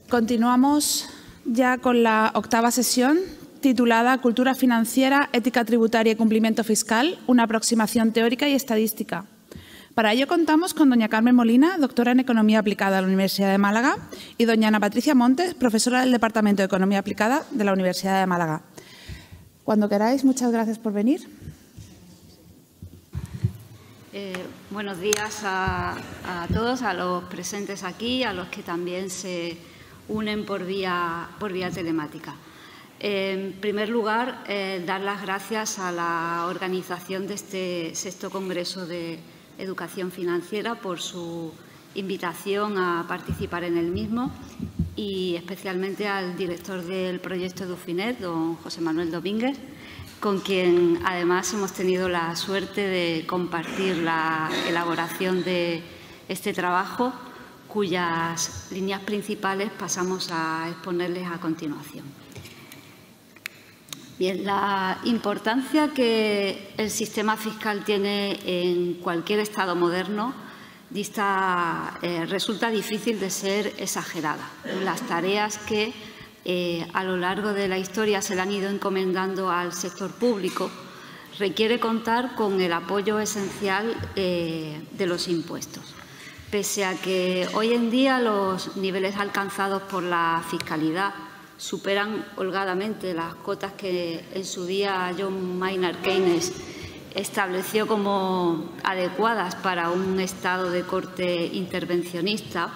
Continuamos ya con la octava sesión, titulada Cultura financiera, ética tributaria y cumplimiento fiscal, una aproximación teórica y estadística. Para ello contamos con doña Carmen Molina, doctora en Economía Aplicada de la Universidad de Málaga, y doña Ana Patricia Montes, profesora del Departamento de Economía Aplicada de la Universidad de Málaga. Cuando queráis, muchas gracias por venir. Buenos días a todos, a los presentes aquí, a los que también se unen por vía telemática. En primer lugar, dar las gracias a la organización de este sexto Congreso de Educación Financiera por su invitación a participar en el mismo y especialmente al director del proyecto Edufinet, don José Manuel Domínguez, con quien además hemos tenido la suerte de compartir la elaboración de este trabajo, cuyas líneas principales pasamos a exponerles a continuación. Bien, la importancia que el sistema fiscal tiene en cualquier Estado moderno resulta difícil de ser exagerada. Las tareas que a lo largo de la historia se le han ido encomendando al sector público requiere contar con el apoyo esencial de los impuestos. Pese a que hoy en día los niveles alcanzados por la fiscalidad superan holgadamente las cotas que en su día John Maynard Keynes estableció como adecuadas para un Estado de corte intervencionista,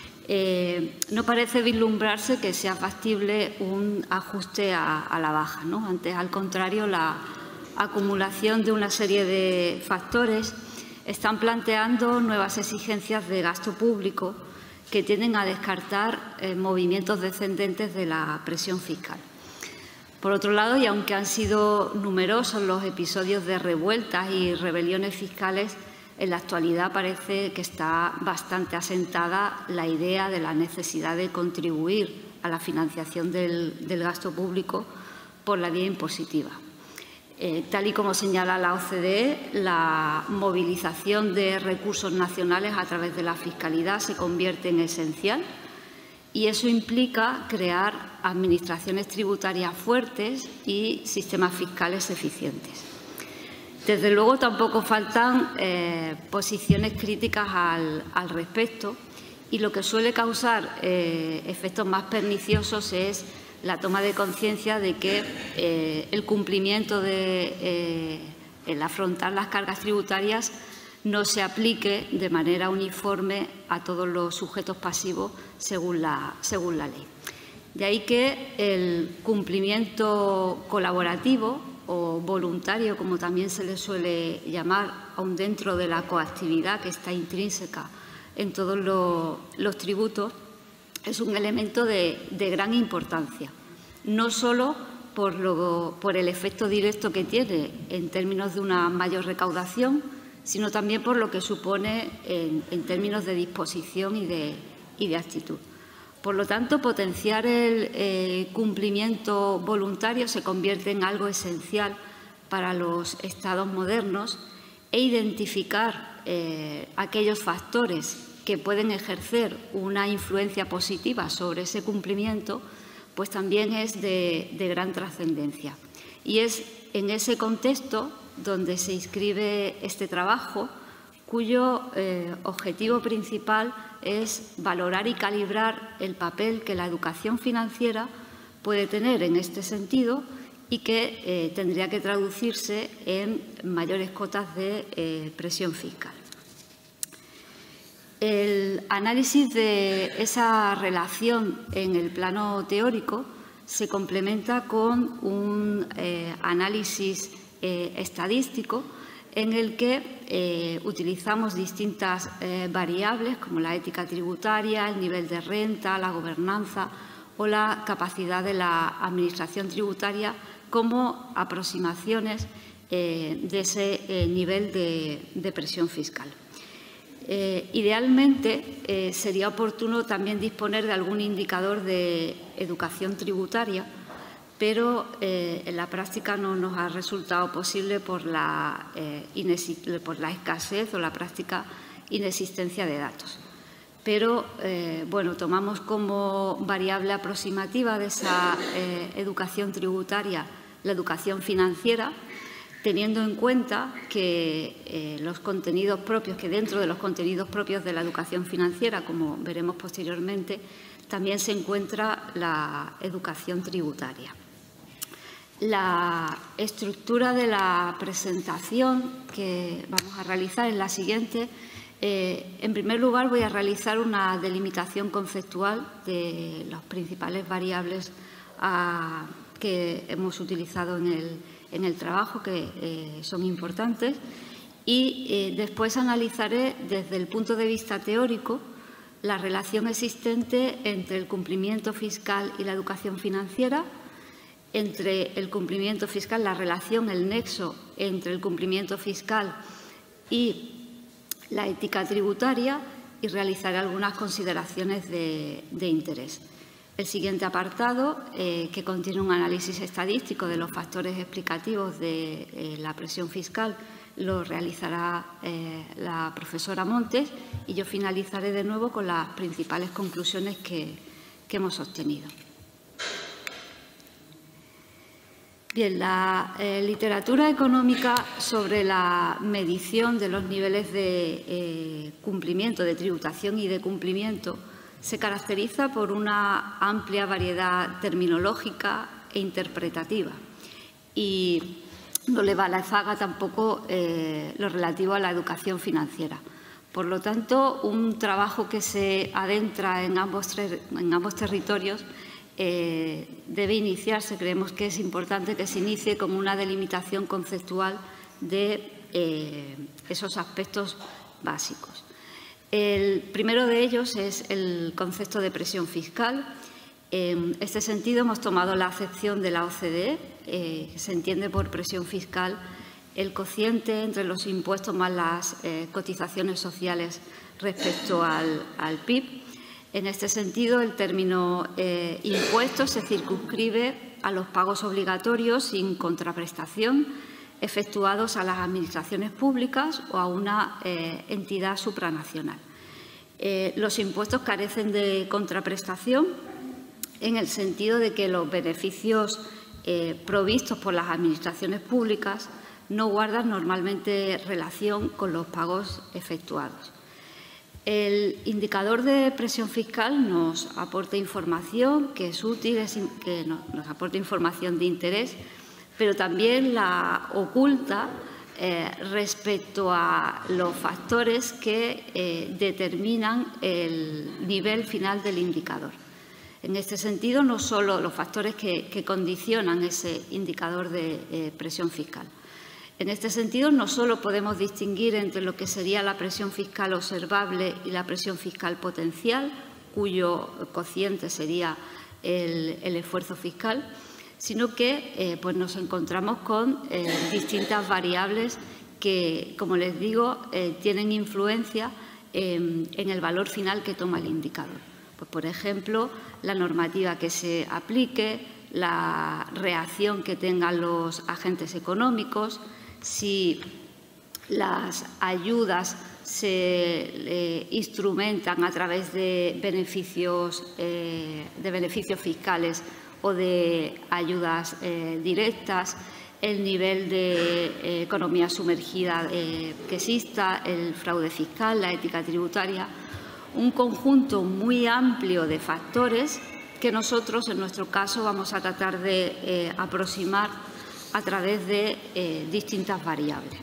no parece vislumbrarse que sea factible un ajuste a la baja, ¿no? Antes, al contrario, la acumulación de una serie de factores están planteando nuevas exigencias de gasto público que tienden a descartar movimientos descendentes de la presión fiscal. Por otro lado, y aunque han sido numerosos los episodios de revueltas y rebeliones fiscales, en la actualidad parece que está bastante asentada la idea de la necesidad de contribuir a la financiación del gasto público por la vía impositiva. Tal y como señala la OCDE, la movilización de recursos nacionales a través de la fiscalidad se convierte en esencial y eso implica crear administraciones tributarias fuertes y sistemas fiscales eficientes. Desde luego, tampoco faltan posiciones críticas al respecto y lo que suele causar efectos más perniciosos es la toma de conciencia de que el cumplimiento el afrontar las cargas tributarias no se aplique de manera uniforme a todos los sujetos pasivos según la ley. De ahí que el cumplimiento colaborativo o voluntario, como también se le suele llamar, aun dentro de la coactividad que está intrínseca en todos los tributos, es un elemento de gran importancia, no solo por el efecto directo que tiene en términos de una mayor recaudación, sino también por lo que supone en términos de disposición y de actitud. Por lo tanto, potenciar el cumplimiento voluntario se convierte en algo esencial para los Estados modernos e identificar aquellos factores que pueden ejercer una influencia positiva sobre ese cumplimiento, pues también es de gran trascendencia. Y es en ese contexto donde se inscribe este trabajo, cuyo objetivo principal es valorar y calibrar el papel que la educación financiera puede tener en este sentido y que tendría que traducirse en mayores cotas de presión fiscal. El análisis de esa relación en el plano teórico se complementa con un análisis estadístico en el que utilizamos distintas variables como la ética tributaria, el nivel de renta, la gobernanza o la capacidad de la administración tributaria como aproximaciones de ese nivel de presión fiscal. Idealmente, sería oportuno también disponer de algún indicador de educación tributaria, pero en la práctica no nos ha resultado posible por la escasez o la práctica inexistencia de datos. pero bueno, tomamos como variable aproximativa de esa educación tributaria la educación financiera, teniendo en cuenta que los contenidos propios, que dentro de los contenidos propios de la educación financiera, como veremos posteriormente, también se encuentra la educación tributaria. La estructura de la presentación que vamos a realizar es la siguiente. En primer lugar, voy a realizar una delimitación conceptual de las principales variables que hemos utilizado en el trabajo, que son importantes, y después analizaré desde el punto de vista teórico la relación existente entre el cumplimiento fiscal y la educación financiera, entre el cumplimiento fiscal, la relación, el nexo entre el cumplimiento fiscal y la ética tributaria, y realizaré algunas consideraciones de interés. El siguiente apartado, que contiene un análisis estadístico de los factores explicativos de la presión fiscal, lo realizará la profesora Montes, y yo finalizaré de nuevo con las principales conclusiones que hemos obtenido. Bien, la literatura económica sobre la medición de los niveles de cumplimiento, de tributación y de cumplimiento, se caracteriza por una amplia variedad terminológica e interpretativa, y no le va a la zaga tampoco lo relativo a la educación financiera. Por lo tanto, un trabajo que se adentra en ambos territorios debe iniciarse, creemos que es importante que se inicie con una delimitación conceptual de esos aspectos básicos. El primero de ellos es el concepto de presión fiscal. En este sentido, hemos tomado la acepción de la OCDE, que se entiende por presión fiscal el cociente entre los impuestos más las cotizaciones sociales respecto al PIB. En este sentido, el término impuestos se circunscribe a los pagos obligatorios sin contraprestación efectuados a las administraciones públicas o a una entidad supranacional. Los impuestos carecen de contraprestación en el sentido de que los beneficios provistos por las administraciones públicas no guardan normalmente relación con los pagos efectuados. El indicador de presión fiscal nos aporta información que es útil, que nos aporta información de interés, pero también la oculta respecto a los factores que determinan el nivel final del indicador. En este sentido, no solo los factores que condicionan ese indicador de presión fiscal. En este sentido, no solo podemos distinguir entre lo que sería la presión fiscal observable y la presión fiscal potencial, cuyo cociente sería el esfuerzo fiscal, sino que pues nos encontramos con distintas variables que, como les digo, tienen influencia en el valor final que toma el indicador. Pues, por ejemplo, la normativa que se aplique, la reacción que tengan los agentes económicos, si las ayudas se instrumentan a través de beneficios fiscales o de ayudas directas, el nivel de economía sumergida que exista, el fraude fiscal, la ética tributaria, un conjunto muy amplio de factores que nosotros, en nuestro caso, vamos a tratar de aproximar a través de distintas variables.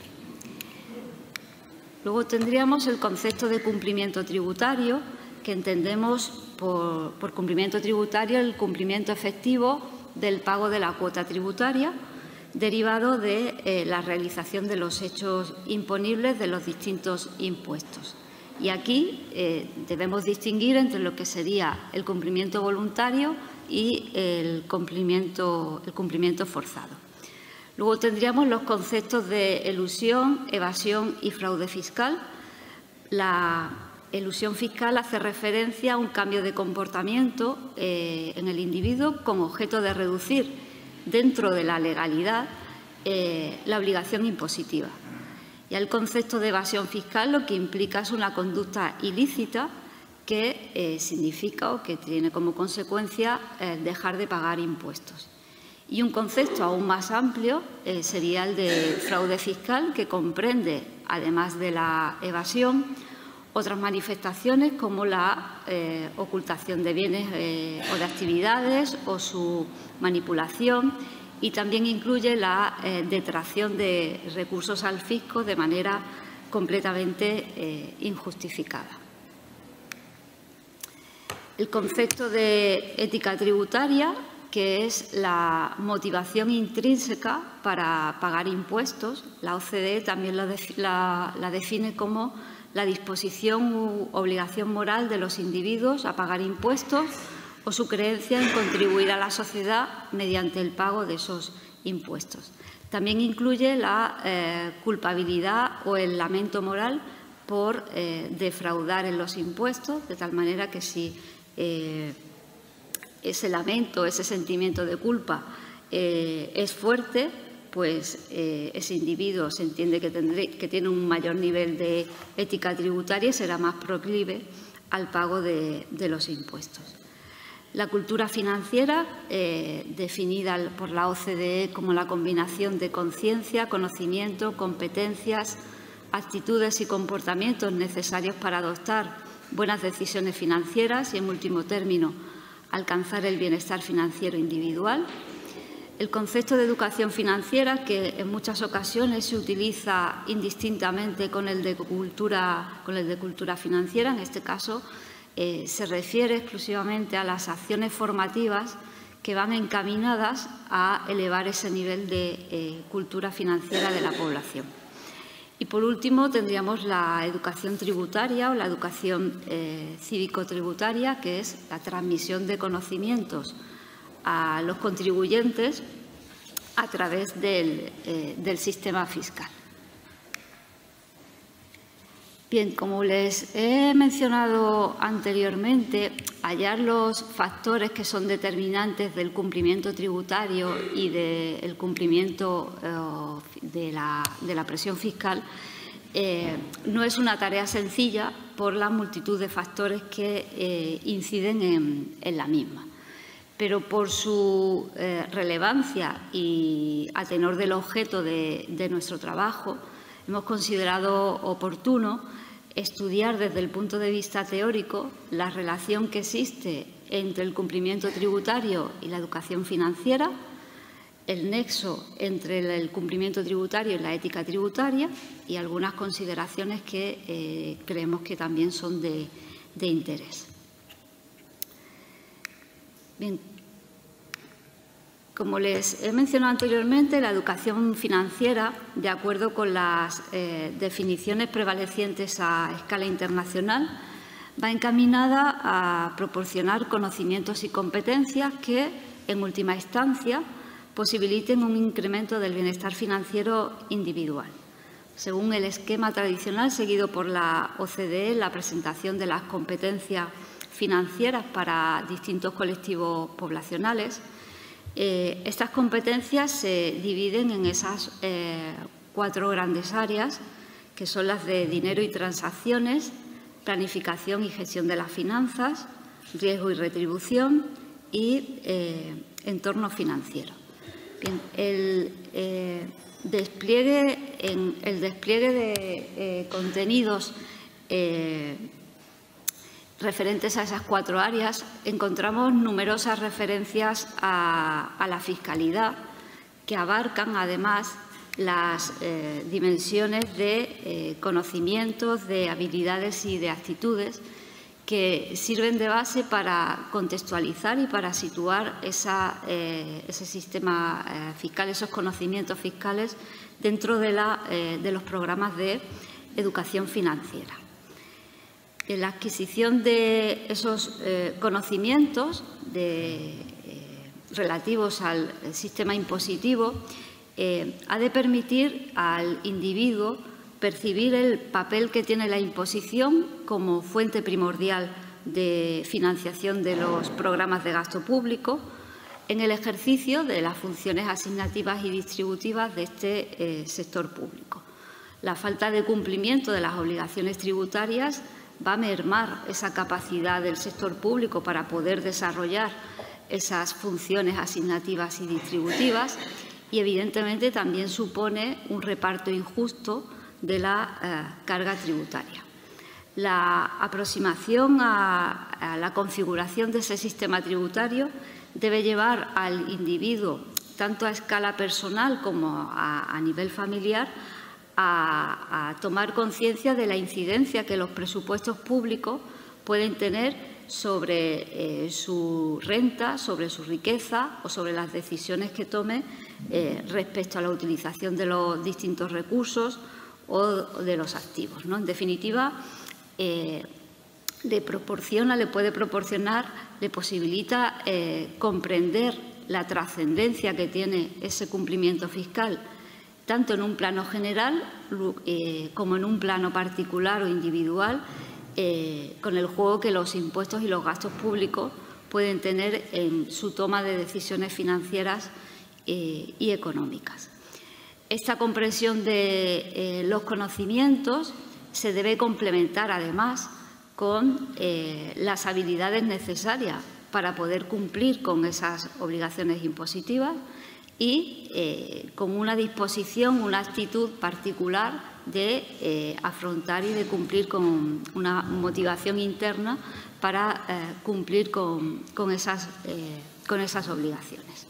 Luego tendríamos el concepto de cumplimiento tributario, que entendemos por cumplimiento tributario el cumplimiento efectivo del pago de la cuota tributaria, derivado de la realización de los hechos imponibles de los distintos impuestos. Y aquí debemos distinguir entre lo que sería el cumplimiento voluntario y el cumplimiento forzado. Luego tendríamos los conceptos de elusión, evasión y fraude fiscal. La elusión fiscal hace referencia a un cambio de comportamiento en el individuo con objeto de reducir dentro de la legalidad la obligación impositiva. Y el concepto de evasión fiscal lo que implica es una conducta ilícita que significa o que tiene como consecuencia dejar de pagar impuestos. Y un concepto aún más amplio sería el de fraude fiscal, que comprende, además de la evasión, otras manifestaciones como la ocultación de bienes o de actividades o su manipulación, y también incluye la detracción de recursos al fisco de manera completamente injustificada. El concepto de ética tributaria, que es la motivación intrínseca para pagar impuestos. La OCDE también la define como la disposición u obligación moral de los individuos a pagar impuestos o su creencia en contribuir a la sociedad mediante el pago de esos impuestos. También incluye la culpabilidad o el lamento moral por defraudar en los impuestos, de tal manera que si ese lamento, ese sentimiento de culpa es fuerte, pues ese individuo se entiende que tiene un mayor nivel de ética tributaria y será más proclive al pago de los impuestos. La cultura financiera, definida por la OCDE como la combinación de conciencia, conocimiento, competencias, actitudes y comportamientos necesarios para adoptar buenas decisiones financieras y, en último término, alcanzar el bienestar financiero individual. El concepto de educación financiera, que en muchas ocasiones se utiliza indistintamente con el de cultura financiera, en este caso se refiere exclusivamente a las acciones formativas que van encaminadas a elevar ese nivel de cultura financiera de la población. Y, por último, tendríamos la educación tributaria o la educación cívico-tributaria, que es la transmisión de conocimientos a los contribuyentes a través del sistema fiscal. Bien, como les he mencionado anteriormente, hallar los factores que son determinantes del cumplimiento tributario y del cumplimiento de la presión fiscal no es una tarea sencilla por la multitud de factores que inciden en la misma. Pero por su relevancia y a tenor del objeto de nuestro trabajo, hemos considerado oportuno estudiar desde el punto de vista teórico la relación que existe entre el cumplimiento tributario y la educación financiera, el nexo entre el cumplimiento tributario y la ética tributaria y algunas consideraciones que creemos que también son de interés. Bien, como les he mencionado anteriormente, la educación financiera, de acuerdo con las definiciones prevalecientes a escala internacional, va encaminada a proporcionar conocimientos y competencias que, en última instancia, posibiliten un incremento del bienestar financiero individual. Según el esquema tradicional seguido por la OCDE, la presentación de las competencias financieras para distintos colectivos poblacionales, estas competencias se dividen en esas 4 grandes áreas, que son las de dinero y transacciones, planificación y gestión de las finanzas, riesgo y retribución y entorno financiero. Bien, el despliegue de contenidos referentes a esas 4 áreas, encontramos numerosas referencias a la fiscalidad que abarcan, además, las dimensiones de conocimientos, de habilidades y de actitudes que sirven de base para contextualizar y para situar ese sistema fiscal, esos conocimientos fiscales dentro de los programas de educación financiera. La adquisición de esos conocimientos relativos al sistema impositivo ha de permitir al individuo percibir el papel que tiene la imposición como fuente primordial de financiación de los programas de gasto público en el ejercicio de las funciones asignativas y distributivas de este sector público. La falta de cumplimiento de las obligaciones tributarias va a mermar esa capacidad del sector público para poder desarrollar esas funciones asignativas y distributivas, y evidentemente también supone un reparto injusto de la carga tributaria. La aproximación a la configuración de ese sistema tributario debe llevar al individuo, tanto a escala personal como a nivel familiar, a tomar conciencia de la incidencia que los presupuestos públicos pueden tener sobre su renta, sobre su riqueza o sobre las decisiones que tome respecto a la utilización de los distintos recursos o de los activos, ¿no? En definitiva, le puede proporcionar, le posibilita comprender la trascendencia que tiene ese cumplimiento fiscal, tanto en un plano general como en un plano particular o individual, con el juego que los impuestos y los gastos públicos pueden tener en su toma de decisiones financieras y económicas. Esta comprensión de los conocimientos se debe complementar, además, con las habilidades necesarias para poder cumplir con esas obligaciones impositivas y con una disposición, una actitud particular de afrontar y de cumplir con una motivación interna para cumplir con esas obligaciones.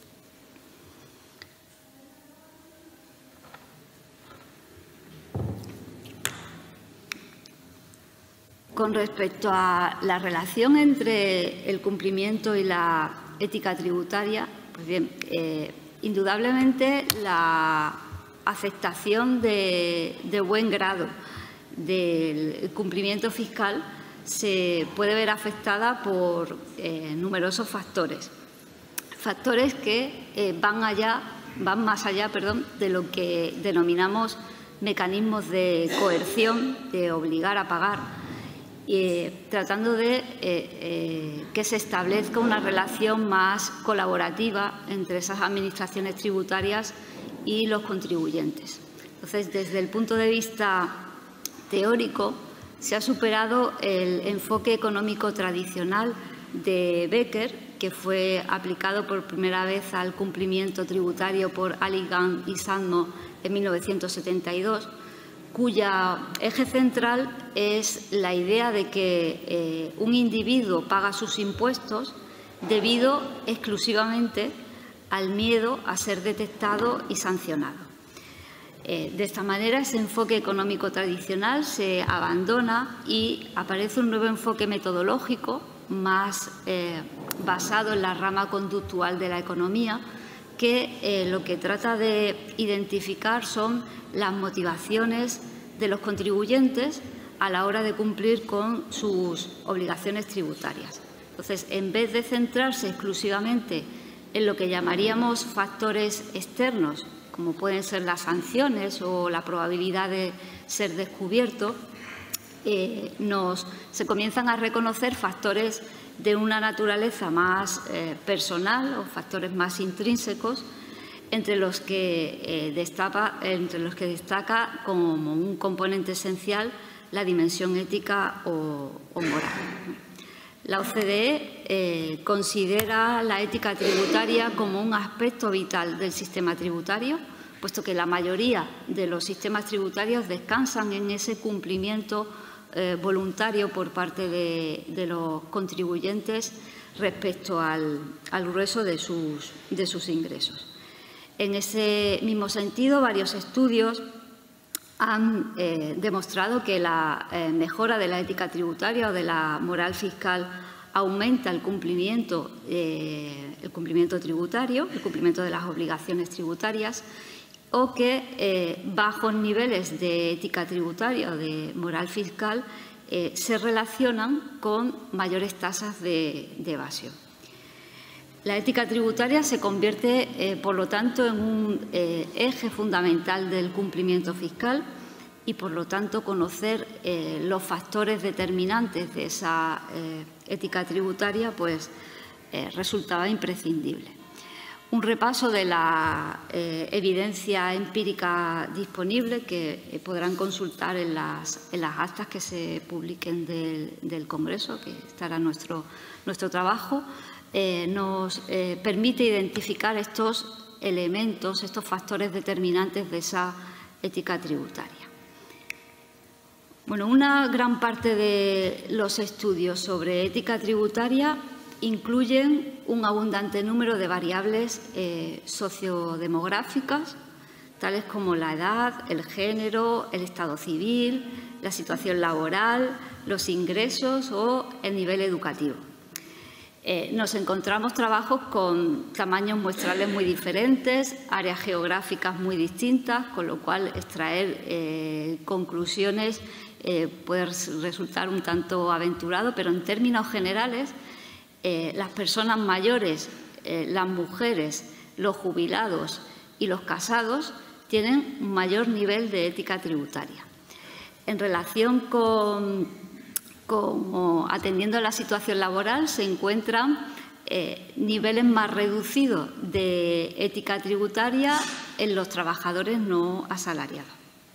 Con respecto a la relación entre el cumplimiento y la ética tributaria, pues bien, indudablemente la aceptación de buen grado del cumplimiento fiscal se puede ver afectada por numerosos factores. Factores que van más allá de lo que denominamos mecanismos de coerción, de obligar a pagar, tratando de que se establezca una relación más colaborativa entre esas administraciones tributarias y los contribuyentes. Entonces, desde el punto de vista teórico, se ha superado el enfoque económico tradicional de Becker, que fue aplicado por primera vez al cumplimiento tributario por Halligan y Sandmo en 1972, cuya eje central es la idea de que un individuo paga sus impuestos debido exclusivamente al miedo a ser detectado y sancionado. De esta manera, ese enfoque económico tradicional se abandona y aparece un nuevo enfoque metodológico más basado en la rama conductual de la economía, que lo que trata de identificar son las motivaciones de los contribuyentes a la hora de cumplir con sus obligaciones tributarias. Entonces, en vez de centrarse exclusivamente en lo que llamaríamos factores externos, como pueden ser las sanciones o la probabilidad de ser descubierto, se comienzan a reconocer factores de una naturaleza más personal o factores más intrínsecos, entre los que destaca como un componente esencial la dimensión ética o moral. La OCDE considera la ética tributaria como un aspecto vital del sistema tributario, puesto que la mayoría de los sistemas tributarios descansan en ese cumplimiento voluntario por parte de los contribuyentes respecto al grueso de sus ingresos. En ese mismo sentido, varios estudios han demostrado que la mejora de la ética tributaria o de la moral fiscal aumenta el cumplimiento tributario, el cumplimiento de las obligaciones tributarias, o que bajos niveles de ética tributaria o de moral fiscal se relacionan con mayores tasas de evasión. La ética tributaria se convierte, por lo tanto, en un eje fundamental del cumplimiento fiscal y, por lo tanto, conocer los factores determinantes de esa ética tributaria pues, resultaba imprescindible. un repaso de la evidencia empírica disponible que podrán consultar en las actas que se publiquen del Congreso, que estará nuestro trabajo. Nos permite identificar estos elementos, estos factores determinantes de esa ética tributaria. Bueno, una gran parte de los estudios sobre ética tributaria incluyen un abundante número de variables sociodemográficas, tales como la edad, el género, el estado civil, la situación laboral, los ingresos o el nivel educativo. Nos encontramos trabajos con tamaños muestrales muy diferentes, áreas geográficas muy distintas, con lo cual extraer conclusiones puede resultar un tanto aventurado, pero en términos generales, las personas mayores, las mujeres, los jubilados y los casados tienen un mayor nivel de ética tributaria. En relación con atendiendo a la situación laboral, se encuentran niveles más reducidos de ética tributaria en los trabajadores no asalariados.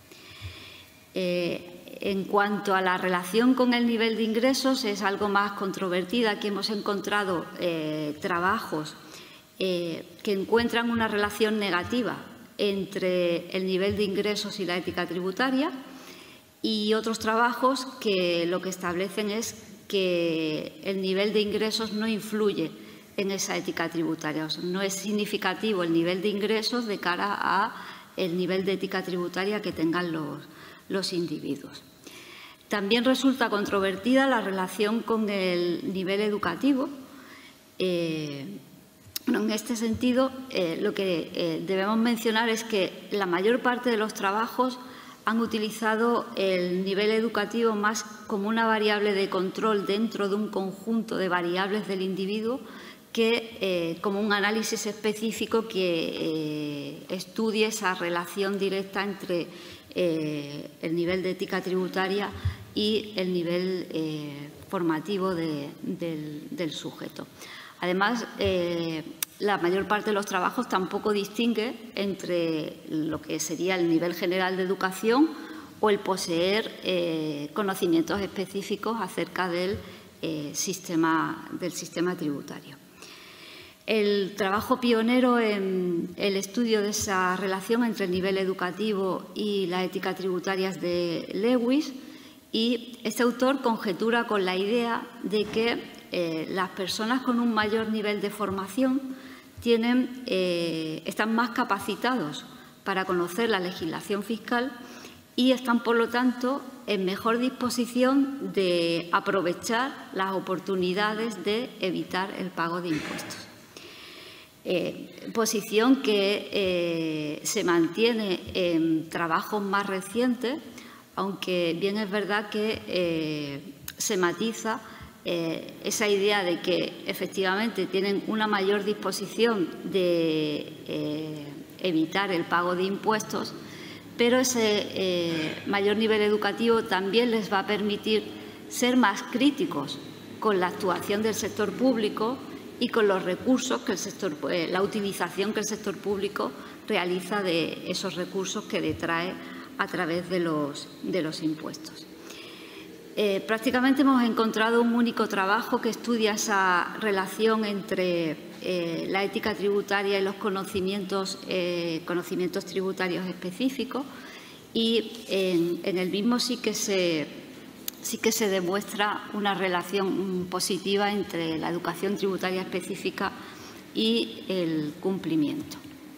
En cuanto a la relación con el nivel de ingresos, es algo más controvertida. Aquí hemos encontrado trabajos que encuentran una relación negativa entre el nivel de ingresos y la ética tributaria, y otros trabajos que lo que establecen es que el nivel de ingresos no influye en esa ética tributaria. O sea, no es significativo el nivel de ingresos de cara a el nivel de ética tributaria que tengan los individuos. También resulta controvertida la relación con el nivel educativo. Bueno, en este sentido, lo que debemos mencionar es que la mayor parte de los trabajos han utilizado el nivel educativo más como una variable de control dentro de un conjunto de variables del individuo que como un análisis específico que estudie esa relación directa entre el nivel de ética tributaria y el nivel formativo del sujeto. Además, la mayor parte de los trabajos tampoco distingue entre lo que sería el nivel general de educación o el poseer conocimientos específicos acerca del sistema tributario. El trabajo pionero en el estudio de esa relación entre el nivel educativo y la ética tributaria es de Lewis, y este autor conjetura con la idea de que las personas con un mayor nivel de formación están más capacitados para conocer la legislación fiscal y están, por lo tanto, en mejor disposición de aprovechar las oportunidades de evitar el pago de impuestos. Posición que se mantiene en trabajos más recientes, aunque bien es verdad que se matiza esa idea de que efectivamente tienen una mayor disposición de evitar el pago de impuestos, pero ese mayor nivel educativo también les va a permitir ser más críticos con la actuación del sector público y con los recursos que la utilización que el sector público realiza de esos recursos que detrae a través de los impuestos. Prácticamente hemos encontrado un único trabajo que estudia esa relación entre la ética tributaria y los conocimientos tributarios específicos, y en el mismo sí que se demuestra una relación positiva entre la educación tributaria específica y el cumplimiento.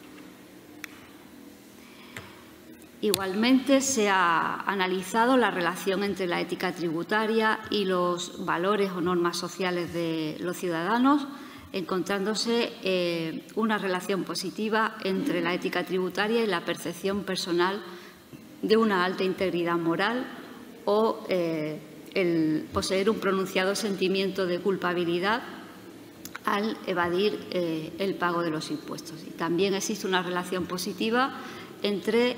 Igualmente, se ha analizado la relación entre la ética tributaria y los valores o normas sociales de los ciudadanos, encontrándose una relación positiva entre la ética tributaria y la percepción personal de una alta integridad moral o el poseer un pronunciado sentimiento de culpabilidad al evadir el pago de los impuestos. Y también existe una relación positiva entre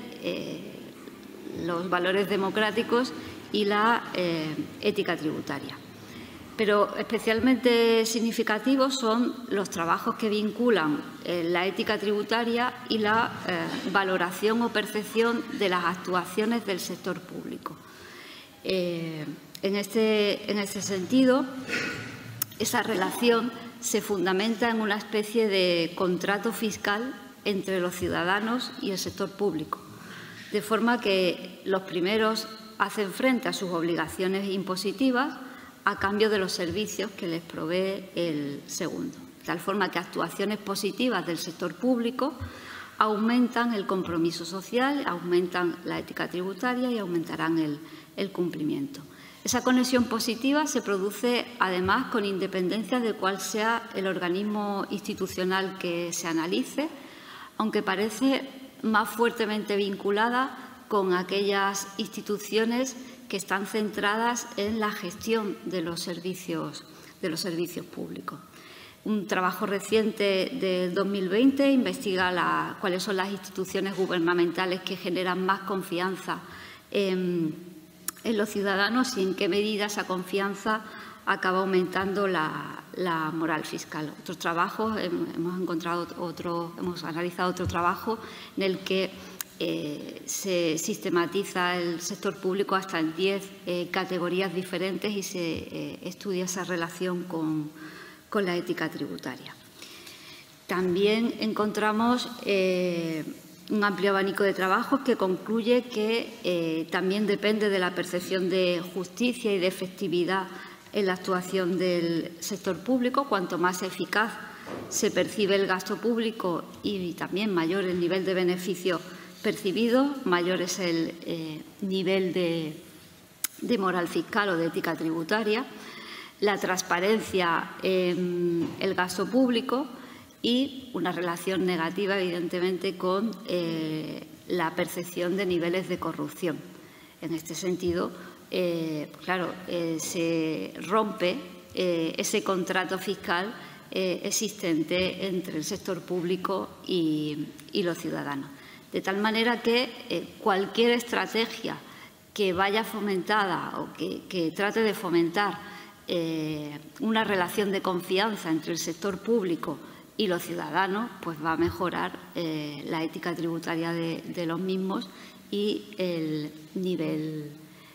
los valores democráticos y la ética tributaria. Pero especialmente significativos son los trabajos que vinculan la ética tributaria y la valoración o percepción de las actuaciones del sector público. En este sentido, esa relación se fundamenta en una especie de contrato fiscal entre los ciudadanos y el sector público, de forma que los primeros hacen frente a sus obligaciones impositivas a cambio de los servicios que les provee el segundo. De tal forma que actuaciones positivas del sector público aumentan el compromiso social, aumentan la ética tributaria y aumentarán el cumplimiento. Esa conexión positiva se produce, además, con independencia de cuál sea el organismo institucional que se analice, aunque parece más fuertemente vinculada con aquellas instituciones que están centradas en la gestión de los servicios públicos. Un trabajo reciente del 2020 investiga cuáles son las instituciones gubernamentales que generan más confianza en los ciudadanos y en qué medida esa confianza acaba aumentando la moral fiscal. Otros trabajos, hemos analizado otro trabajo en el que se sistematiza el sector público hasta en 10 categorías diferentes y se estudia esa relación con la ética tributaria. También encontramos un amplio abanico de trabajos que concluye que también depende de la percepción de justicia y de efectividad en la actuación del sector público. Cuanto más eficaz se percibe el gasto público y también mayor el nivel de beneficio percibido, mayor es el nivel de moral fiscal o de ética tributaria, la transparencia en el gasto público y una relación negativa, evidentemente, con la percepción de niveles de corrupción. En este sentido, se rompe ese contrato fiscal existente entre el sector público y los ciudadanos. De tal manera que cualquier estrategia que vaya fomentada o que trate de fomentar una relación de confianza entre el sector público y los ciudadanos, pues va a mejorar la ética tributaria de los mismos y el nivel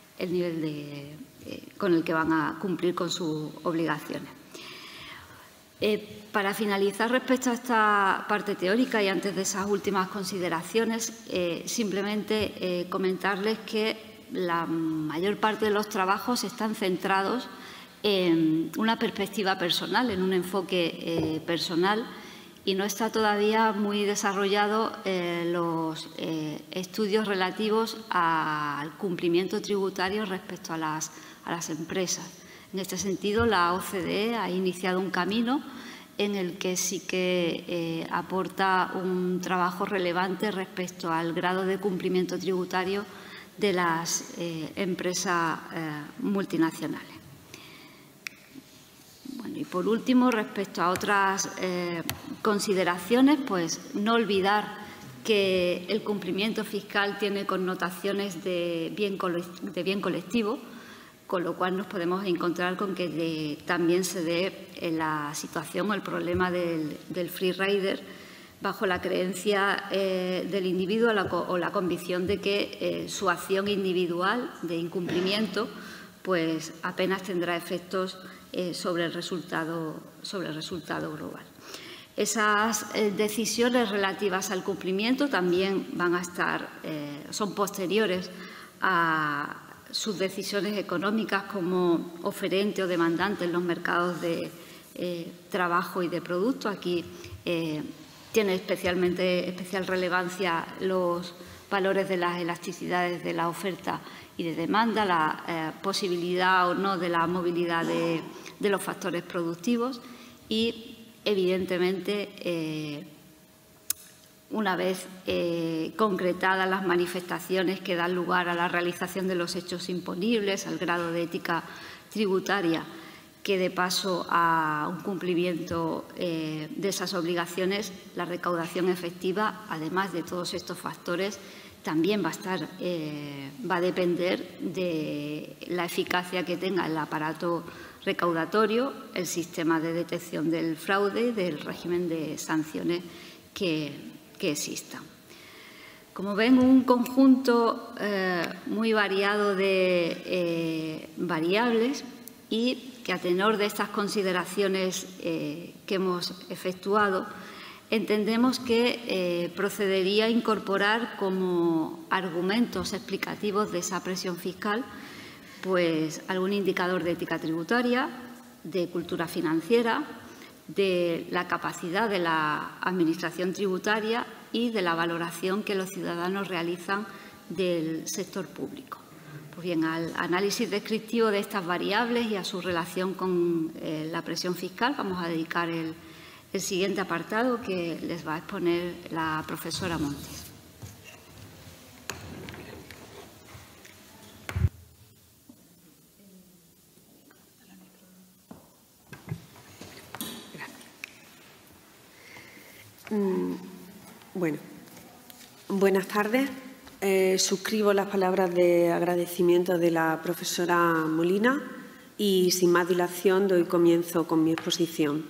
con el que van a cumplir con sus obligaciones. Para finalizar, respecto a esta parte teórica y antes de esas últimas consideraciones, simplemente comentarles que la mayor parte de los trabajos están centrados en una perspectiva personal, en un enfoque personal, y no está todavía muy desarrollado los estudios relativos al cumplimiento tributario respecto a las empresas. En este sentido, la OCDE ha iniciado un camino en el que sí que aporta un trabajo relevante respecto al grado de cumplimiento tributario de las empresas multinacionales. Bueno, y por último, respecto a otras consideraciones, pues no olvidar que el cumplimiento fiscal tiene connotaciones de bien colectivo, con lo cual nos podemos encontrar con que también se dé en la situación o el problema del free rider bajo la creencia del individuo o la convicción de que su acción individual de incumplimiento pues apenas tendrá efectos sobre el resultado global. Esas decisiones relativas al cumplimiento también van a estar, son posteriores a sus decisiones económicas como oferente o demandante en los mercados de trabajo y de producto. Aquí tiene especial relevancia los valores de las elasticidades de la oferta y de demanda, la posibilidad o no de la movilidad de los factores productivos y, evidentemente, una vez concretadas las manifestaciones que dan lugar a la realización de los hechos imponibles, al grado de ética tributaria que dé paso a un cumplimiento de esas obligaciones, la recaudación efectiva, además de todos estos factores, también va a depender de la eficacia que tenga el aparato recaudatorio, el sistema de detección del fraude y del régimen de sanciones que exista. Como ven, un conjunto muy variado de variables y que a tenor de estas consideraciones que hemos efectuado, entendemos que procedería a incorporar como argumentos explicativos de esa presión fiscal pues algún indicador de ética tributaria, de cultura financiera, de la capacidad de la Administración tributaria y de la valoración que los ciudadanos realizan del sector público. Pues bien, al análisis descriptivo de estas variables y a su relación con la presión fiscal vamos a dedicar el siguiente apartado que les va a exponer la profesora Montes. Bueno, buenas tardes. Suscribo las palabras de agradecimiento de la profesora Molina y, sin más dilación, doy comienzo con mi exposición.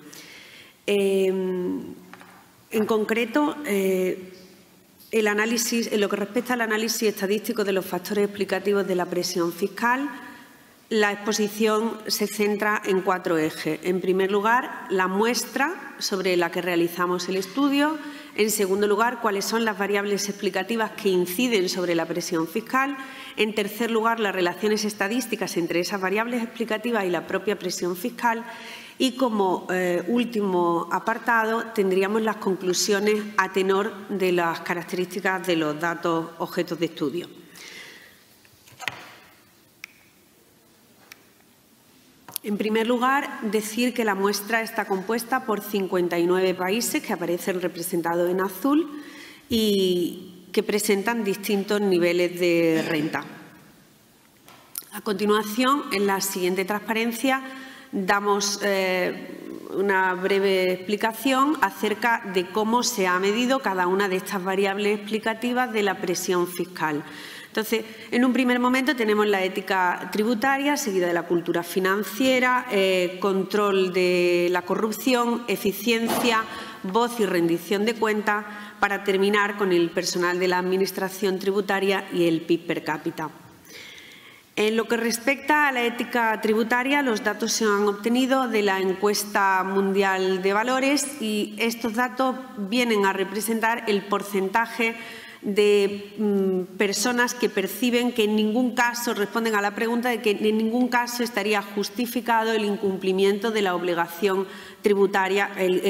En concreto, en lo que respecta al análisis estadístico de los factores explicativos de la presión fiscal, la exposición se centra en 4 ejes. En primer lugar, la muestra sobre la que realizamos el estudio. En segundo lugar, cuáles son las variables explicativas que inciden sobre la presión fiscal. En tercer lugar, las relaciones estadísticas entre esas variables explicativas y la propia presión fiscal. Y como último apartado, tendríamos las conclusiones a tenor de las características de los datos objetos de estudio. En primer lugar, decir que la muestra está compuesta por 59 países que aparecen representados en azul y que presentan distintos niveles de renta. A continuación, en la siguiente transparencia, damos una breve explicación acerca de cómo se ha medido cada una de estas variables explicativas de la presión fiscal. Entonces, en un primer momento tenemos la ética tributaria, seguida de la cultura financiera, control de la corrupción, eficiencia, voz y rendición de cuentas, para terminar con el personal de la Administración tributaria y el PIB per cápita. En lo que respecta a la ética tributaria, los datos se han obtenido de la encuesta mundial de valores y estos datos vienen a representar el porcentaje de personas que perciben que en ningún caso, responden a la pregunta de que en ningún caso estaría justificado el incumplimiento de la obligación tributaria,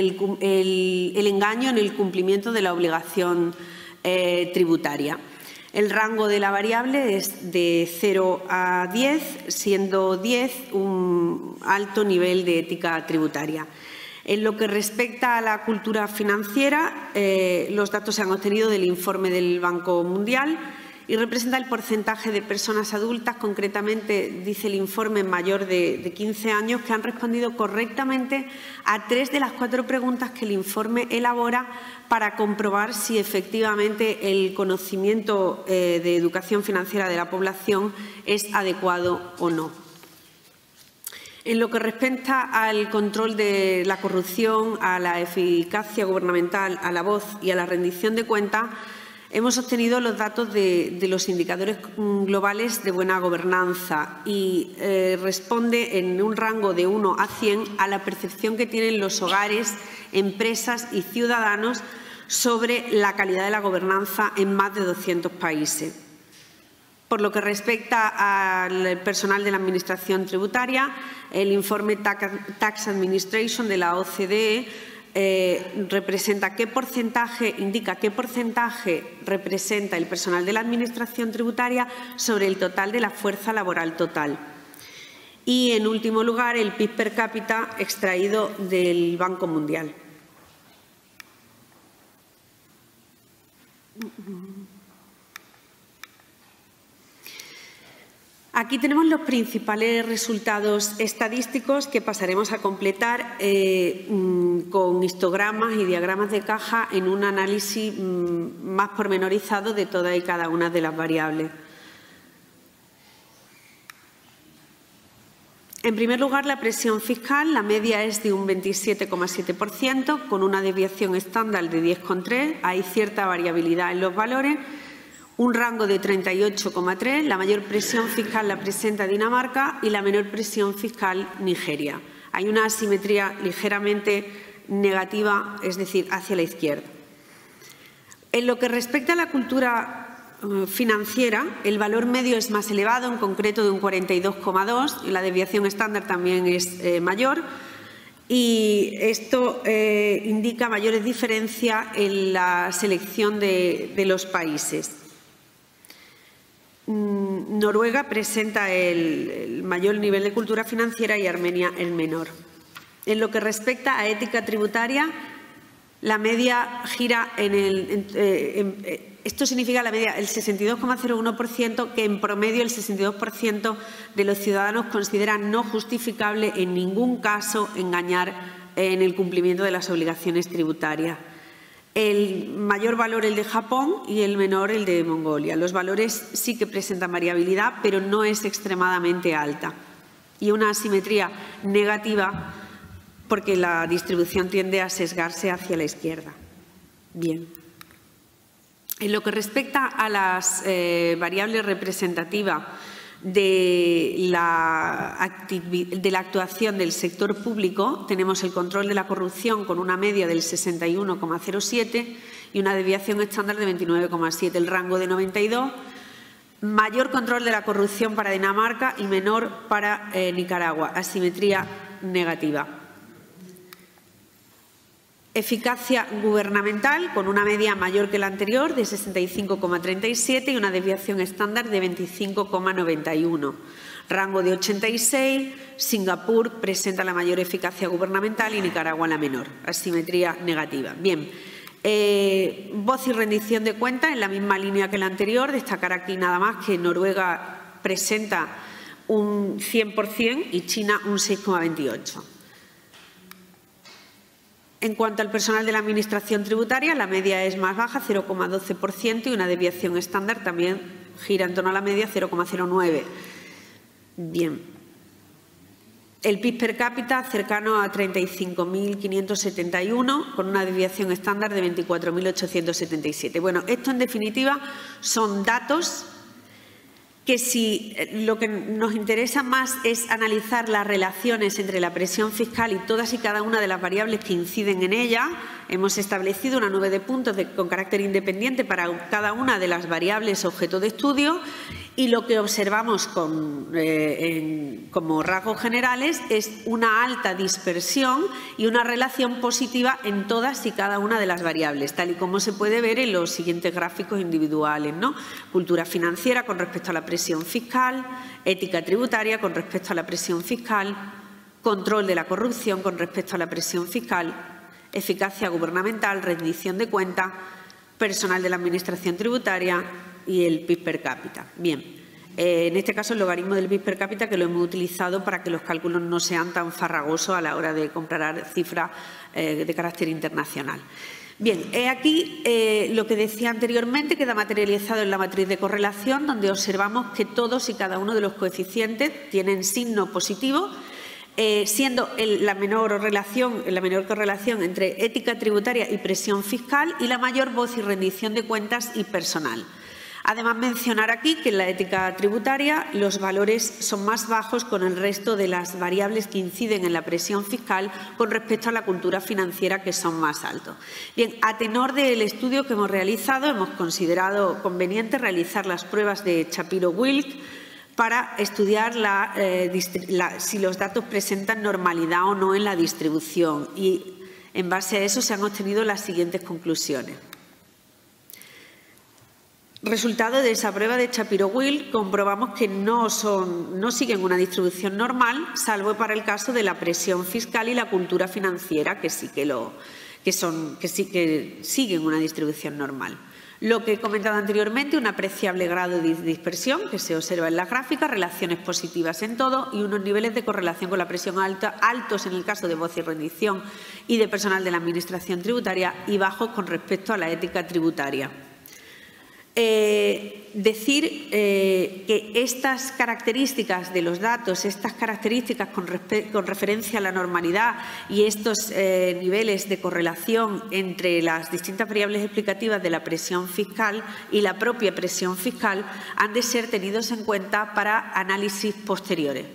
el engaño en el cumplimiento de la obligación tributaria. El rango de la variable es de 0 a 10, siendo 10 un alto nivel de ética tributaria. En lo que respecta a la cultura financiera, los datos se han obtenido del informe del Banco Mundial y representa el porcentaje de personas adultas, concretamente, dice el informe, mayor de 15 años, que han respondido correctamente a 3 de las 4 preguntas que el informe elabora para comprobar si efectivamente el conocimiento de educación financiera de la población es adecuado o no. En lo que respecta al control de la corrupción, a la eficacia gubernamental, a la voz y a la rendición de cuentas, hemos obtenido los datos de los indicadores globales de buena gobernanza y responde en un rango de 1 a 100 a la percepción que tienen los hogares, empresas y ciudadanos sobre la calidad de la gobernanza en más de 200 países. Por lo que respecta al personal de la Administración tributaria, el informe Tax Administration de la OCDE indica qué porcentaje representa el personal de la Administración tributaria sobre el total de la fuerza laboral total. Y, en último lugar, el PIB per cápita extraído del Banco Mundial. Aquí tenemos los principales resultados estadísticos que pasaremos a completar con histogramas y diagramas de caja en un análisis más pormenorizado de todas y cada una de las variables. En primer lugar, la presión fiscal, la media es de un 27,7%, con una desviación estándar de 10,3. Hay cierta variabilidad en los valores. Un rango de 38,3, la mayor presión fiscal la presenta Dinamarca y la menor presión fiscal Nigeria. Hay una asimetría ligeramente negativa, es decir, hacia la izquierda. En lo que respecta a la cultura financiera, el valor medio es más elevado, en concreto de un 42,2, y la desviación estándar también es mayor. Y esto indica mayores diferencias en la selección de los países. Noruega presenta el mayor nivel de cultura financiera y Armenia el menor. En lo que respecta a ética tributaria, la media gira esto significa la media el 62,01%, que en promedio el 62% de los ciudadanos consideran no justificable en ningún caso engañar en el cumplimiento de las obligaciones tributarias. El mayor valor el de Japón y el menor el de Mongolia. Los valores sí que presentan variabilidad, pero no es extremadamente alta. Y una asimetría negativa porque la distribución tiende a sesgarse hacia la izquierda. Bien. En lo que respecta a las variables representativas de la actuación del sector público, tenemos el control de la corrupción con una media del 61,07 y una desviación estándar de 29,7, el rango de 92. Mayor control de la corrupción para Dinamarca y menor para Nicaragua, asimetría negativa. Eficacia gubernamental con una media mayor que la anterior de 65,37 y una desviación estándar de 25,91. Rango de 86, Singapur presenta la mayor eficacia gubernamental y Nicaragua la menor, asimetría negativa. Bien, voz y rendición de cuentas en la misma línea que la anterior, destacar aquí nada más que Noruega presenta un 100% y China un 6,28%. En cuanto al personal de la Administración tributaria, la media es más baja, 0,12%, y una desviación estándar también gira en torno a la media, 0,09%. Bien. El PIB per cápita cercano a 35.571, con una desviación estándar de 24.877. Bueno, esto en definitiva son datos que si lo que nos interesa más es analizar las relaciones entre la presión fiscal y todas y cada una de las variables que inciden en ella, hemos establecido una nube de puntos con carácter independiente para cada una de las variables objeto de estudio, y lo que observamos como rasgos generales es una alta dispersión y una relación positiva en todas y cada una de las variables, tal y como se puede ver en los siguientes gráficos individuales, ¿no? Cultura financiera con respecto a la presión fiscal, ética tributaria con respecto a la presión fiscal, control de la corrupción con respecto a la presión fiscal, eficacia gubernamental, rendición de cuentas, personal de la Administración tributaria y el PIB per cápita. Bien, en este caso el logaritmo del PIB per cápita, que lo hemos utilizado para que los cálculos no sean tan farragosos a la hora de comparar cifras de carácter internacional. Bien, aquí lo que decía anteriormente queda materializado en la matriz de correlación, donde observamos que todos y cada uno de los coeficientes tienen signo positivo, siendo la menor correlación entre ética tributaria y presión fiscal y la mayor voz y rendición de cuentas y personal. Además, mencionar aquí que en la ética tributaria los valores son más bajos con el resto de las variables que inciden en la presión fiscal con respecto a la cultura financiera, que son más altos. Bien, a tenor del estudio que hemos realizado, hemos considerado conveniente realizar las pruebas de Shapiro-Wilk para estudiar si los datos presentan normalidad o no en la distribución, y en base a eso se han obtenido las siguientes conclusiones. Resultado de esa prueba de Shapiro-Wilk, comprobamos que no siguen una distribución normal, salvo para el caso de la presión fiscal y la cultura financiera, que sí que siguen una distribución normal. Lo que he comentado anteriormente, un apreciable grado de dispersión que se observa en las gráficas, relaciones positivas en todo y unos niveles de correlación con la presión alta, altos en el caso de voz y rendición y de personal de la Administración tributaria y bajos con respecto a la ética tributaria. Decir que estas características de los datos, estas características con referencia a la normalidad y estos niveles de correlación entre las distintas variables explicativas de la presión fiscal y la propia presión fiscal han de ser tenidos en cuenta para análisis posteriores.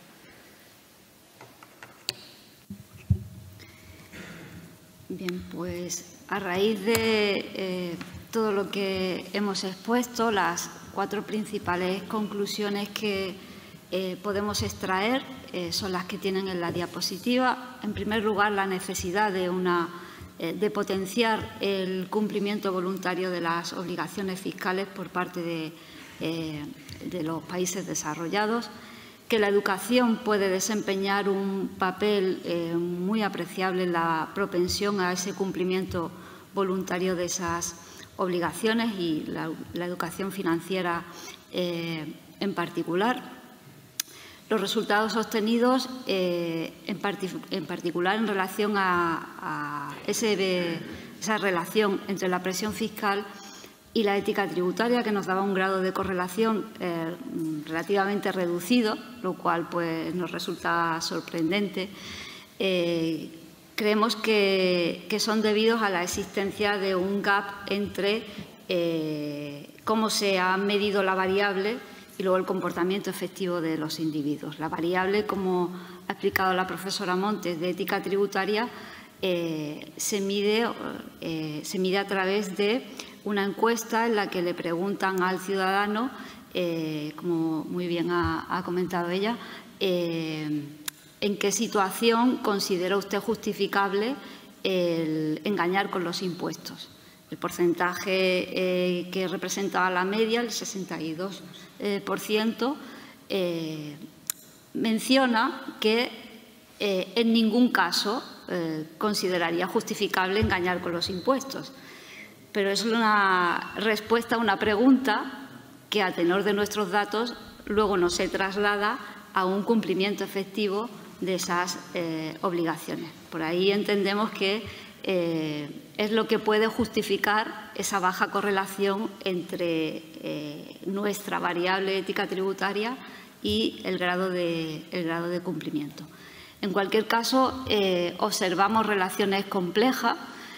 Bien, pues a raíz de todo lo que hemos expuesto, las 4 principales conclusiones que podemos extraer son las que tienen en la diapositiva. En primer lugar, la necesidad de potenciar el cumplimiento voluntario de las obligaciones fiscales por parte de los países desarrollados, que la educación puede desempeñar un papel muy apreciable en la propensión a ese cumplimiento voluntario de esas obligaciones y la educación financiera en particular. Los resultados obtenidos, en particular en relación a esa relación entre la presión fiscal y la ética tributaria, que nos daba un grado de correlación relativamente reducido, lo cual pues, nos resulta sorprendente. Creemos que son debidos a la existencia de un gap entre cómo se ha medido la variable y luego el comportamiento efectivo de los individuos. La variable, como ha explicado la profesora Montes, de ética tributaria, se mide a través de una encuesta en la que le preguntan al ciudadano, como muy bien ha comentado ella, ¿en qué situación considera usted justificable el engañar con los impuestos? El porcentaje que representaba la media, el 62%, menciona que en ningún caso consideraría justificable engañar con los impuestos. Pero es una respuesta a una pregunta que, a tenor de nuestros datos, luego no se traslada a un cumplimiento efectivo de esas obligaciones. Por ahí entendemos que es lo que puede justificar esa baja correlación entre nuestra variable ética tributaria y el grado de cumplimiento. En cualquier caso, observamos relaciones complejas,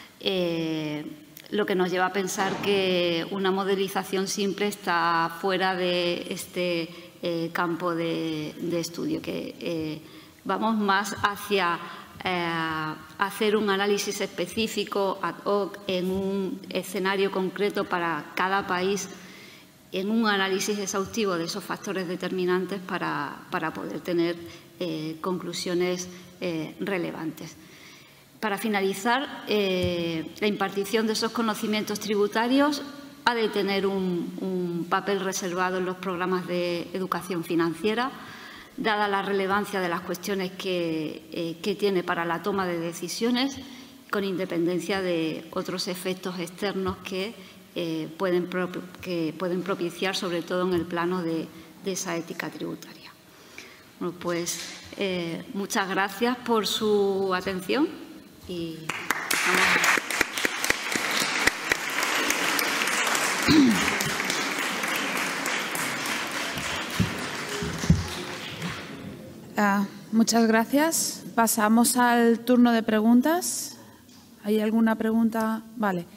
lo que nos lleva a pensar que una modelización simple está fuera de este campo de estudio, que vamos más hacia hacer un análisis específico ad hoc en un escenario concreto para cada país, en un análisis exhaustivo de esos factores determinantes para poder tener conclusiones relevantes. Para finalizar, la impartición de esos conocimientos tributarios ha de tener un papel reservado en los programas de educación financiera, dada la relevancia de las cuestiones que tiene para la toma de decisiones, con independencia de otros efectos externos que pueden propiciar, sobre todo en el plano de esa ética tributaria. Bueno, pues muchas gracias por su atención y muchas gracias. Pasamos al turno de preguntas. ¿Hay alguna pregunta? Vale.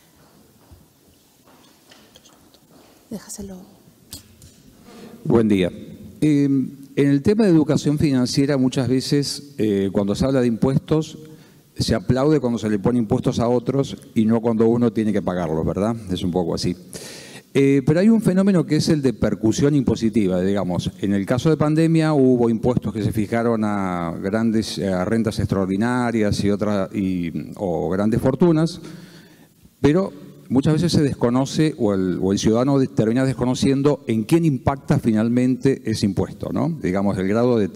Déjaselo. Buen día. En el tema de educación financiera, muchas veces cuando se habla de impuestos, se aplaude cuando se le pone impuestos a otros y no cuando uno tiene que pagarlos, ¿verdad? Es un poco así. Pero hay un fenómeno que es el de percusión impositiva, digamos. En el caso de pandemia hubo impuestos que se fijaron a grandes a rentas extraordinarias o grandes fortunas, pero muchas veces se desconoce o el ciudadano termina desconociendo en quién impacta finalmente ese impuesto, ¿no? Digamos, el grado de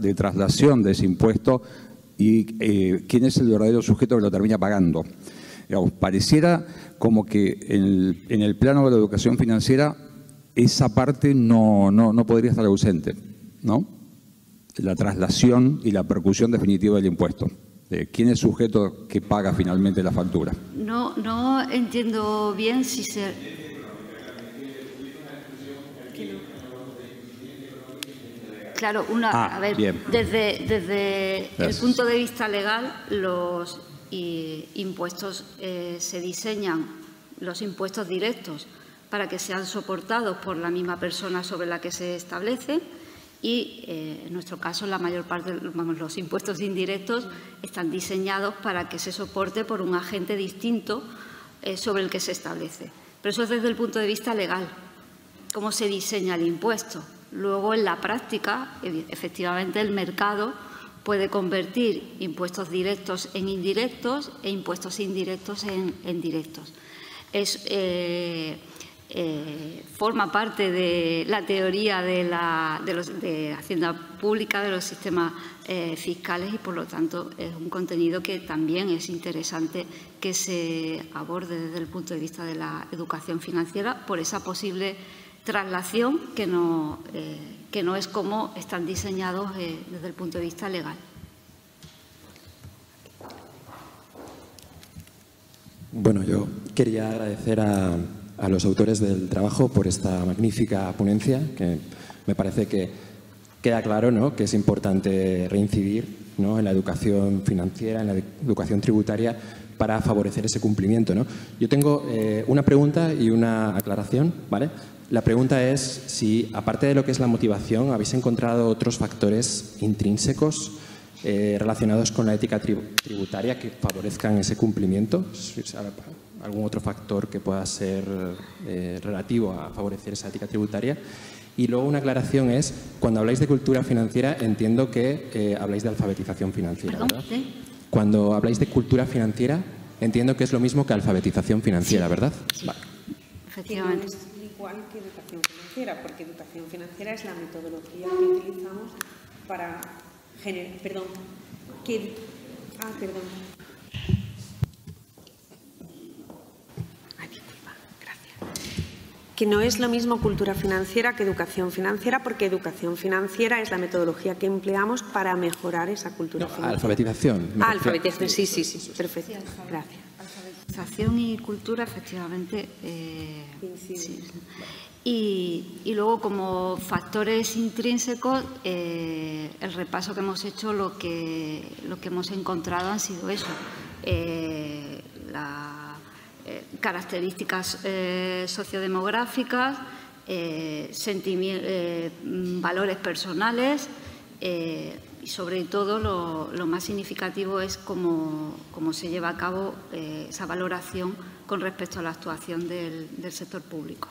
traslación de ese impuesto y quién es el verdadero sujeto que lo termina pagando. Digamos, pareciera como que en el plano de la educación financiera esa parte no podría estar ausente, ¿no? La traslación y la percusión definitiva del impuesto. ¿Quién es el sujeto que paga finalmente la factura? No entiendo bien si se... Claro, a ver, desde el punto de vista legal, los impuestos se diseñan, los impuestos directos, para que sean soportados por la misma persona sobre la que se establece y, en nuestro caso, la mayor parte, los impuestos indirectos están diseñados para que se soporte por un agente distinto sobre el que se establece. Pero eso es desde el punto de vista legal, cómo se diseña el impuesto. Luego, en la práctica, efectivamente, el mercado puede convertir impuestos directos en indirectos e impuestos indirectos en directos. Forma parte de la teoría de Hacienda Pública, de los sistemas fiscales y, por lo tanto, es un contenido que también es interesante que se aborde desde el punto de vista de la educación financiera por esa posible traslación que no es como están diseñados desde el punto de vista legal. Bueno, yo quería agradecer a los autores del trabajo por esta magnífica ponencia, que me parece que queda claro, ¿no?, que es importante reincidir, ¿no?, en la educación financiera, en la educación tributaria, para favorecer ese cumplimiento, ¿no? Yo tengo una pregunta y una aclaración, ¿vale? La pregunta es si, aparte de lo que es la motivación, habéis encontrado otros factores intrínsecos relacionados con la ética tributaria que favorezcan ese cumplimiento. ¿Algún otro factor que pueda ser relativo a favorecer esa ética tributaria? Y luego una aclaración es, cuando habláis de cultura financiera, entiendo que habláis de alfabetización financiera, ¿verdad? ¿Sí? Cuando habláis de cultura financiera, entiendo que es lo mismo que alfabetización financiera, ¿verdad? Sí. Vale. Efectivamente. Es igual que educación financiera, porque educación financiera es la metodología que utilizamos para generar... Perdón. Perdón. Que no es lo mismo cultura financiera que educación financiera, porque educación financiera es la metodología que empleamos para mejorar esa cultura financiera. Alfabetización. Alfabetización, sí, perfecto. Gracias. Alfabetización y cultura, efectivamente, sí. Y luego, como factores intrínsecos, el repaso que hemos hecho, lo que hemos encontrado han sido eso, características sociodemográficas, valores personales y, sobre todo, lo más significativo es cómo se lleva a cabo esa valoración con respecto a la actuación del sector público.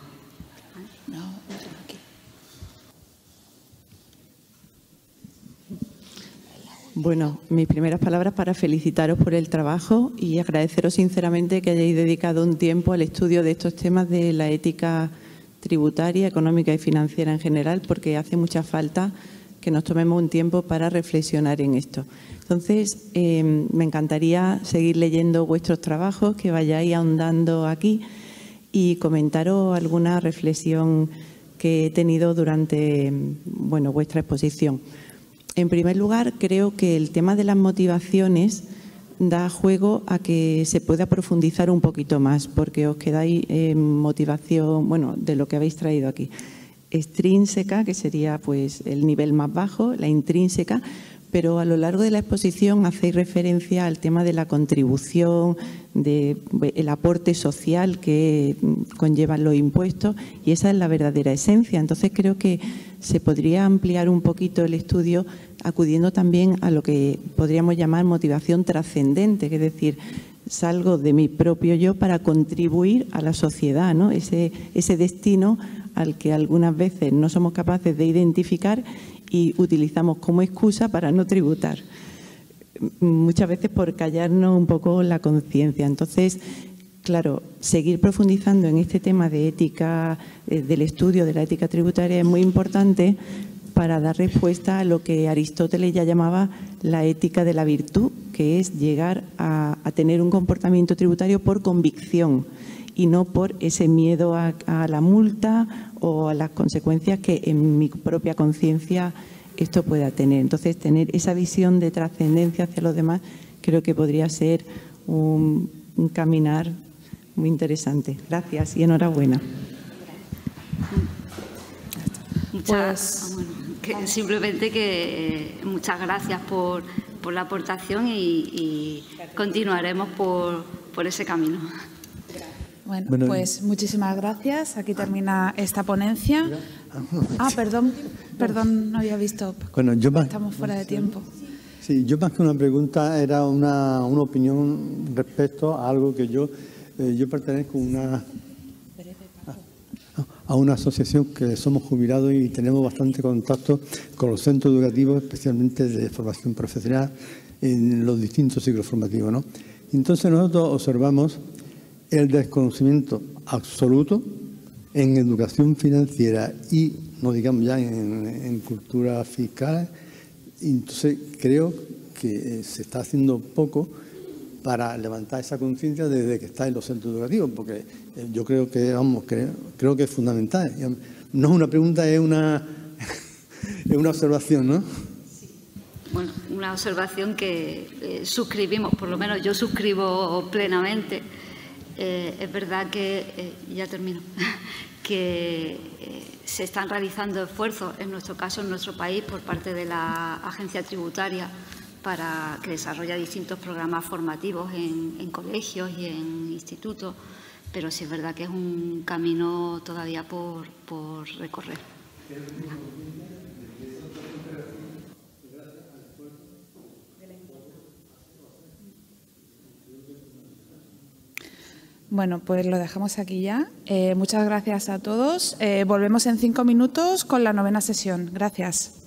Bueno, mis primeras palabras para felicitaros por el trabajo y agradeceros sinceramente que hayáis dedicado un tiempo al estudio de estos temas de la ética tributaria, económica y financiera en general, porque hace mucha falta que nos tomemos un tiempo para reflexionar en esto. Entonces, me encantaría seguir leyendo vuestros trabajos, que vayáis ahondando aquí y comentaros alguna reflexión que he tenido durante vuestra exposición. En primer lugar, creo que el tema de las motivaciones da juego a que se pueda profundizar un poquito más, porque os quedáis en motivación, de lo que habéis traído aquí. Extrínseca, que sería pues el nivel más bajo, la intrínseca, pero a lo largo de la exposición hacéis referencia al tema de la contribución, del aporte social que conllevan los impuestos, y esa es la verdadera esencia. Entonces creo que se podría ampliar un poquito el estudio acudiendo también a lo que podríamos llamar motivación trascendente, que es decir, salgo de mi propio yo para contribuir a la sociedad, ¿no? Ese destino al que algunas veces no somos capaces de identificar y utilizamos como excusa para no tributar, muchas veces por callarnos un poco la conciencia. Entonces, claro, seguir profundizando en este tema de ética, del estudio de la ética tributaria es muy importante para dar respuesta a lo que Aristóteles ya llamaba la ética de la virtud, que es llegar a tener un comportamiento tributario por convicción y no por ese miedo a la multa o a las consecuencias que en mi propia conciencia esto pueda tener. Entonces, tener esa visión de trascendencia hacia los demás creo que podría ser un caminar muy interesante. Gracias y enhorabuena. Simplemente que muchas gracias por la aportación y continuaremos por ese camino. Bueno, pues muchísimas gracias. Aquí termina esta ponencia. Perdón, no había visto. Bueno, estamos fuera de tiempo. Sí, yo más que una pregunta era una opinión respecto a algo que yo pertenezco a una asociación que somos jubilados y tenemos bastante contacto con los centros educativos, especialmente de formación profesional en los distintos ciclos formativos, ¿no? Entonces nosotros observamos el desconocimiento absoluto en educación financiera y, no digamos ya, en cultura fiscal. Entonces creo que se está haciendo poco para levantar esa conciencia desde que está en los centros educativos, porque yo creo que, creo que es fundamental. No es una pregunta, es una observación, ¿no? Bueno, una observación que suscribimos, por lo menos yo suscribo plenamente. Es verdad que, ya termino, que se están realizando esfuerzos, en nuestro caso, en nuestro país, por parte de la agencia tributaria, para que desarrolla distintos programas formativos en colegios y en institutos, pero sí es verdad que es un camino todavía por recorrer. Bueno, pues lo dejamos aquí ya. Muchas gracias a todos. Volvemos en 5 minutos con la 9ª sesión. Gracias.